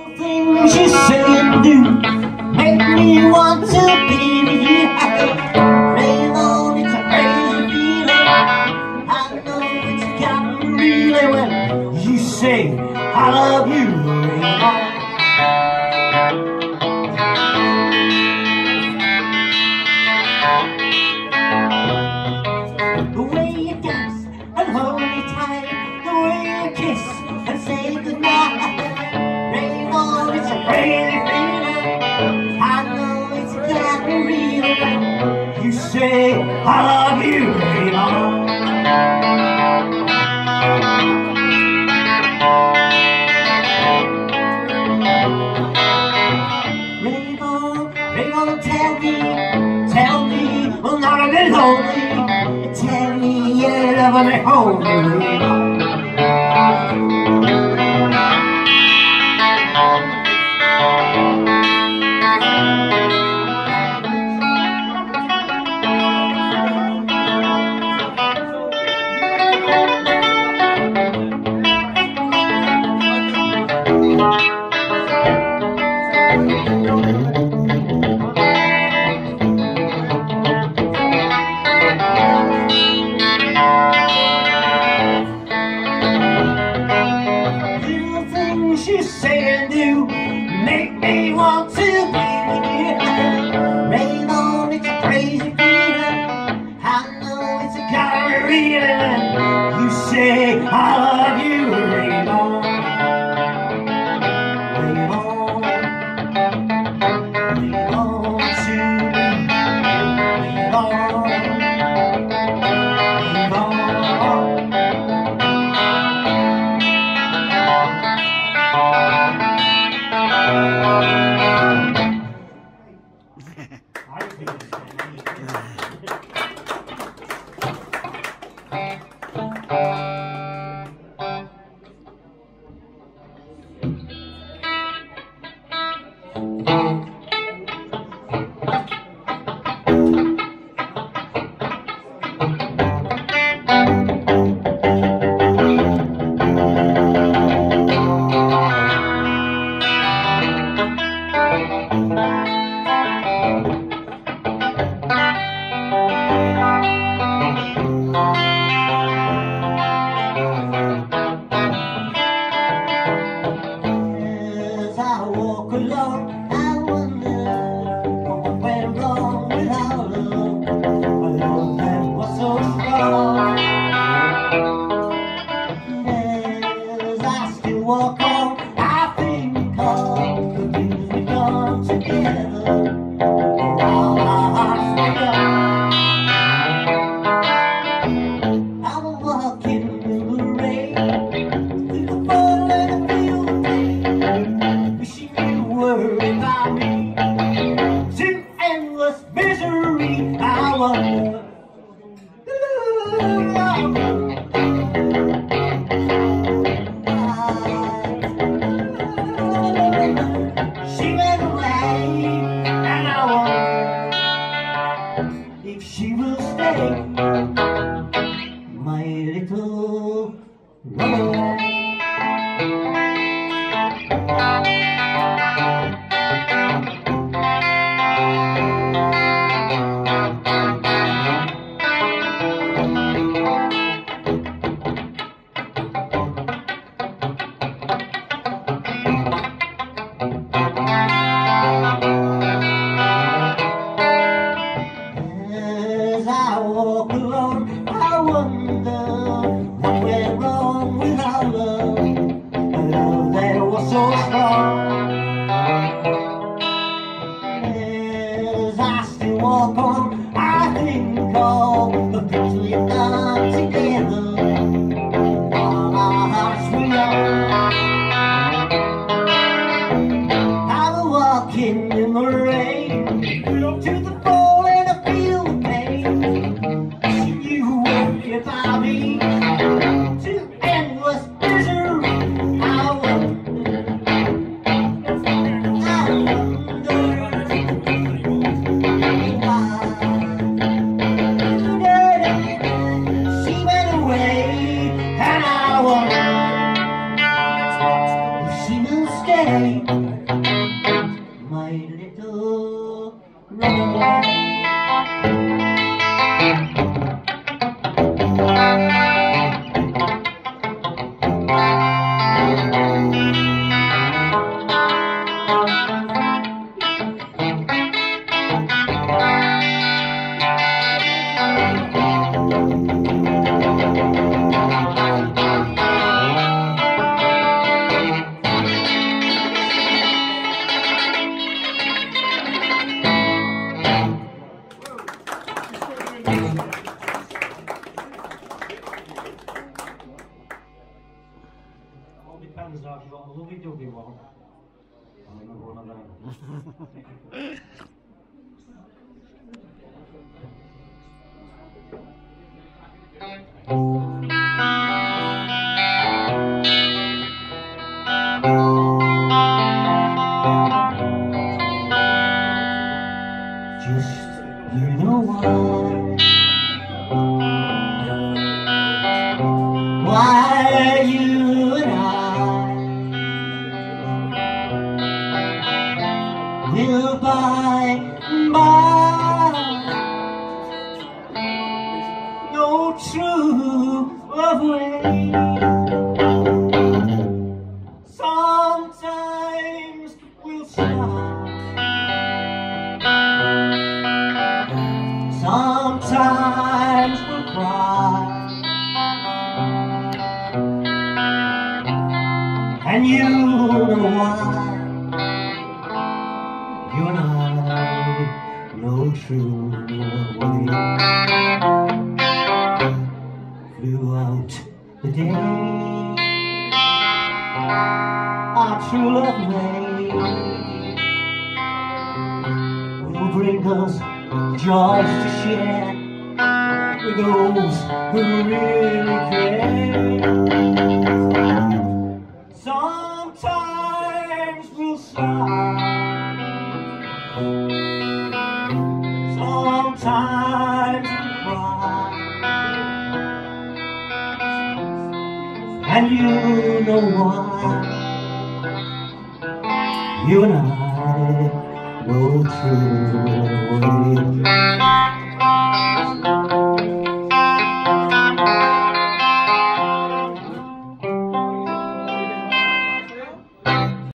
Things you say and do make me want to be with you. Raymond, it's a crazy feeling. I know it's got me really when you say I love you, Raymond. The way you dance and hold me tight, the way you kiss and say goodnight. Raymond, it's a crazy feeling. I know it's got me real when you say I love you, Raymond. Raymond, tell me, I'm not a bit lonely. Tell me you're loving me home, Raymond. You say and do make me want to be with you. Raymond, it's a crazy feeling. I know it's a kind of reeling. You say I love you, Raymond. Raymond, Raymond to me. Raymond, alone, I wonder what went wrong with our love. A love that was so strong. As I still walk on, I think of the things we've done together. While our hearts were young, I was walking in the rain, through the fall and the field of pain, wishing you worry about me, to endless misery. I wonder, she went away, and I wonder if she will stay, my little runaway. As I walk alone, I wonder what went wrong with our love, a love that was so strong. As I still walk on, I think of the things we've done together, while our hearts were young. I was walking in the rain, to the fall and the field of pain, wishing you worry about me, to endless misery. I wonder, she went away, and I wonder if she will stay. my little runaway. All depends now if you got a lovey-dovey one. I remember one of them. Just, you know why you and I will by and by no true love way. Sometimes we'll smile, sometimes we'll cry, and you know why. You and I know true way. Throughout the day, our true love way will bring us joys to share with those who really care. Sometimes we'll sigh, sometimes we'll cry, and you know why. You and I know true way.